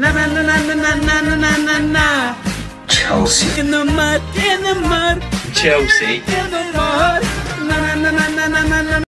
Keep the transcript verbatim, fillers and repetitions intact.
na na na na na na na na na na. Chelsea. In the mud, in the mud. Chelsea. In the mud. Na na na na na na na.